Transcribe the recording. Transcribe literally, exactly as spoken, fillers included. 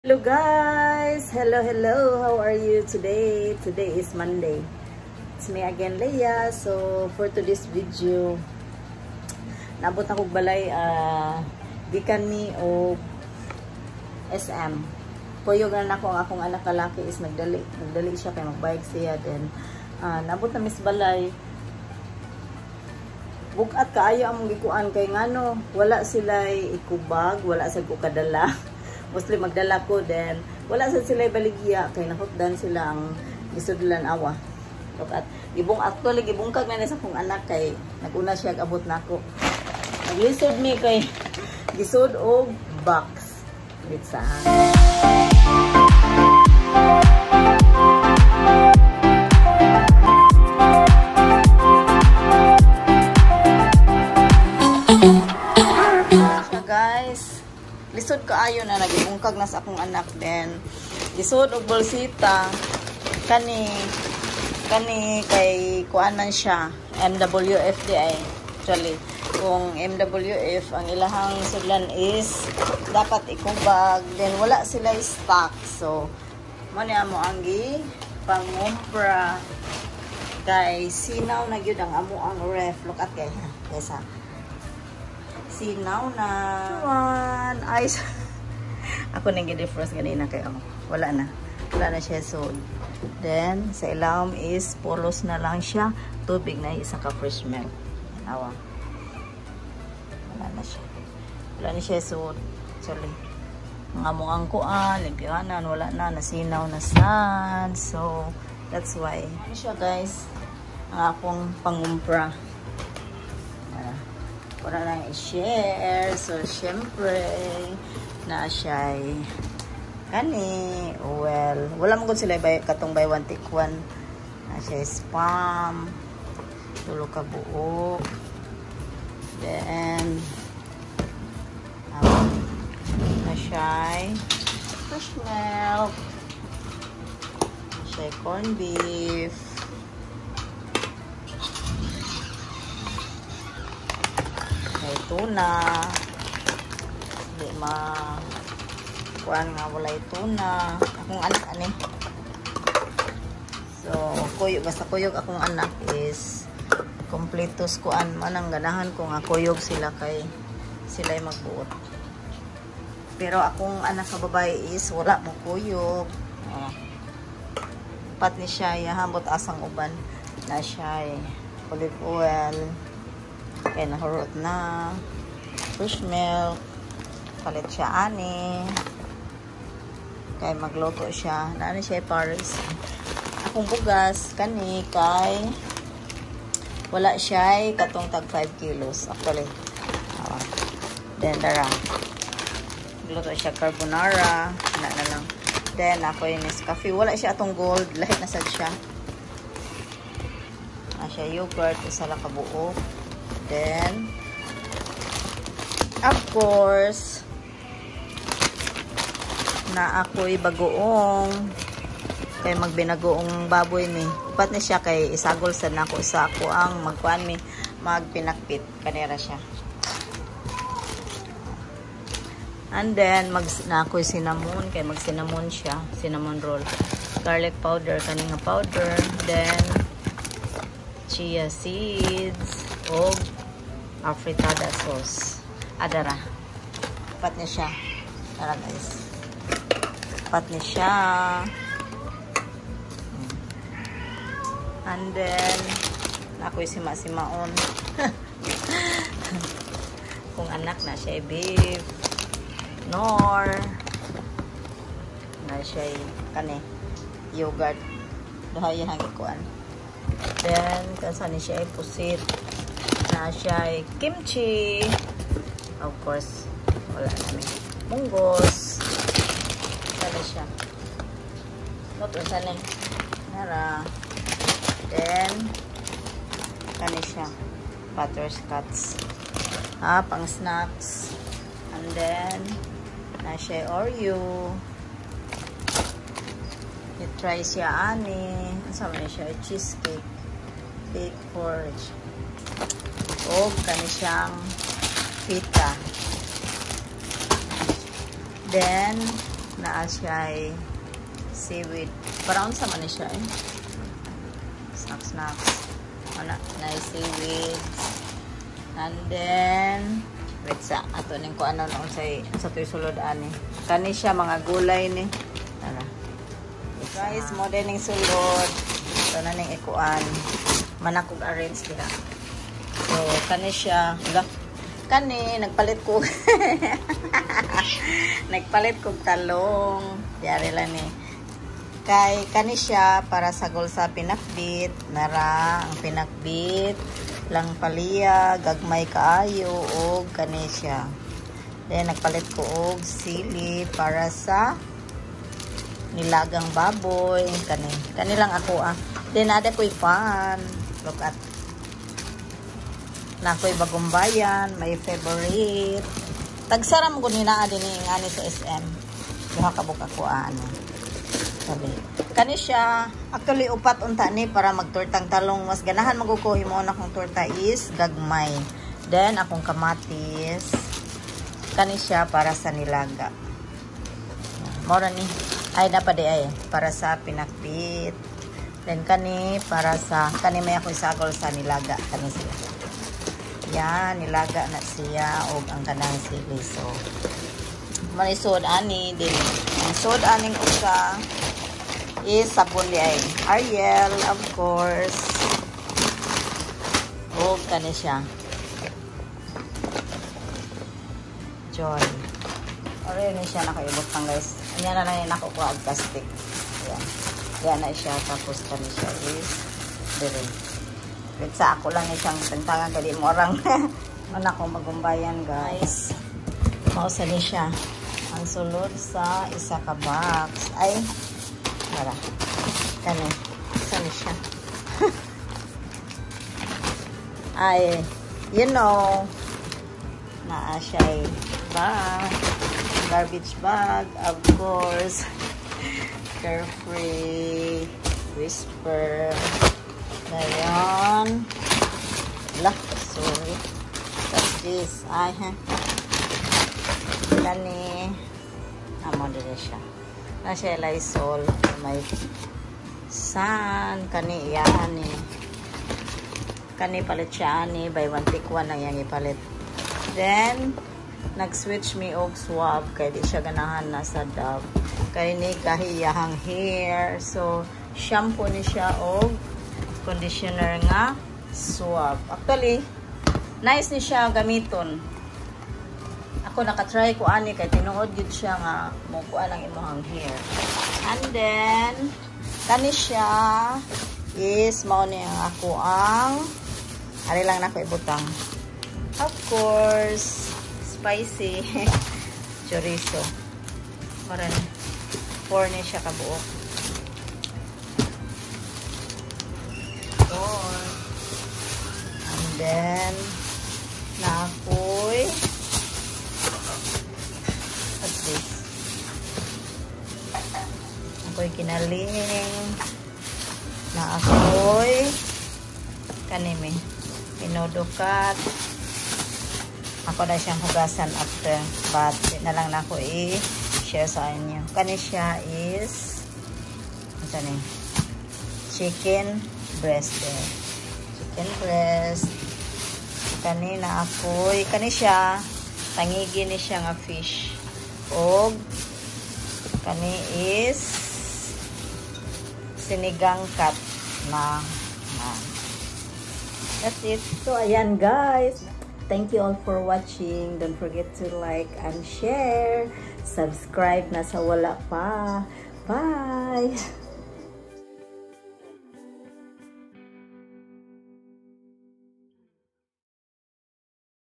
Hello guys! Hello, hello! How are you today? Today is Monday. It's me again, Leia. So, for today's video, nabot na kong balay, uh, gikan mi o S M. Puyog na ako, ang akong anak kalaki is nagdali. Nagdali siya kay magbayag siya. Then, uh, nabot na mis balay. Bukat kaayo among gikuan kay ngano, wala sila ikubag, wala sa ko kadala. Mostly magdala ko, then wala sa sila baligya kay nahutdan sila ang gisudlan awa. Look at gibong actually gibong kag na sa kong anak kay naguna siya abot nako. Naglisod mi kay gisud og box bitsahan. Guys, lisod kaayo na nagibungkag na sa akong anak. Then lisod og bolsita kani kani kay kuanan siya M W F D I. Actually kung M W F ang ilahang sudlan is dapat ikubag, then wala sila stock, so mo ni amo ang gi pangumpra kay sinaw na gyud ang amo ang ref. Look at kay kaysa sinaw na one ice. Ako nang gi-defrost ganina kay oh, wala na wala na siya. So then sa ilawom is polos na lang siya, tubig na isa ka fresh milk. Awa, wala na siya wala na siya. So sorry mga muang kuan limpyanan, wala na, nasinaw na san. So that's why ano siya guys ang akong pangumpra para lang i-share. So, syempre, na siya ay kani, well, wala mo kung sila buy, katong buy one take one. Na siya ay spam, tulo ka buo. Then, um, na siya ay fresh milk. Na siya ay corned beef. May tuna. Hindi ma kuan nga walay tuna. Akong anak ani. So, kuyog basta kuyog akong anak is kompletos kuan man ang ganahan ko nga kuyog sila kay sila ay magbuot. Pero akong anak sa babae is wala mo kuyog. Oh. Pat ni siya yahambot asang uban na siya ay olive oil. Kaya nahurot na fresh milk, palit siya ani kay magluto siya na ano siya pares. Akong bugas kani kay wala siya katong tag five kilos actually. Uh, then dara magluto siya carbonara na na lang. Then ako yung Nescafe, wala siya atong gold, lahit na sad siya na siya yogurt isa lang kabuo. Then, of course, na ako'y bagoong kay magbinagoong baboy ni. Upat na siya kay isagol sa nako sa ako ang magkuan mi magpinakpit kanera siya. And then mag na ako'y cinnamon kay mag cinnamon siya, cinnamon roll. Garlic powder kaninga powder, then chia seeds o afritada sauce. Adara. Pat niya siya. Tara guys. Pat niya siya. And then, ako'y sima-simaon. Kung anak na siya beef. Nor. Na siya kani. Yogurt. Dahay hangin kuan. Then, kasani siya pusit. Na siya ay kimchi. Of course, wala namin. Munggos. Sana siya. Noto sana. Nara. Then, kani siya. Butterscotch. Ah, pang snacks. And then, na siya Oreo. I-try siya ani. Kasama na siya cheesecake. Bake porridge. O kani siyang pita. Then, naa siya ay seaweed. Parang sa man siya eh. Snacks, snacks. Wala, na seaweed. And then, wait sa, ato ning ko ano noon sa, sa tuy sulod ani. Kani siya, mga gulay ni. Ano. Guys, mo din ning sulod. Ito na ning ikuan. Manakog arrange diha. So, kani siya. Wala. Kani, nagpalit ko. Nagpalit ko talong. Yari lang ni. Kay kani siya para sagol sa pinakbit, nara ang pinakbit, lang paliya, gagmay kaayo og kani siya. Then nagpalit ko og sili para sa nilagang baboy, kani. Kani lang ako ah. Then ada ko'y pan. Look at. Na ko'y bagong bayan, my favorite. Tagsaram ko ni naa din ngani sa S M. Duha ka buka ko ano. Sabi. Kani siya, actually upat unta ni para magtortang talong. Mas ganahan magukuhi mo na kong torta is gagmay. Then akong kamatis. Kani siya para sa nilaga. Mora ni. Ay dapat di ay para sa pinakbit. Then kani para sa kani may ako isagol sa nilaga. Kani siya. Yan, nilaga na siya og ang kanang sili. So manisod ani din. Ang sod aning usa is sabon di ay Ariel, of course. O kani siya Joy. Ore ni siya nakaibot pang guys. Anya na lang yung nakukuha ang plastic. Ayan. Ayan na siya. Tapos kani siya is dire. Wait sa ako lang siyang tantangan kadi mo orang. Mana ko magumbayan guys. Mausa ni siya. Ang sulod sa isa ka box ay Mara. Kani. Saan siya? Ay, you know, naa siya ay bag. Garbage bag, of course. Carefree. Whisper. Ngayon. Lah, sorry. What's this? Ay, ha. Kani. Amo din siya. Na siya Lysol. May san. Kani yan eh. Kani palit siya ani. By one take one na yung ipalit. Then, nag-switch me og swab. Kaya di siya ganahan na sa Dove. Kaya ni kahiyahang hair. So, shampoo ni siya og conditioner nga swab. Actually, nice ni siya gamiton. Ako nakatry ko ani kay tinuod gid siya nga mo kuan ang imong hair. And then kani siya is mao ni ang ako ang ari lang nako ibutang. Of course, spicy chorizo. Maran four ni siya ka buok. Four. And then na ako'y ako'y kinaling na ako'y kanimi pinudukat ako na siyang hugasan after but na lang na ako i-share sa inyo. Kani siya is ano ni chicken breast eh. Chicken breast kani na ako'y kani siya tangigi ni siya nga fish og kani is sinigang cut na, na. That's it. So ayan guys, thank you all for watching. Don't forget to like and share, subscribe na sa wala pa. Bye.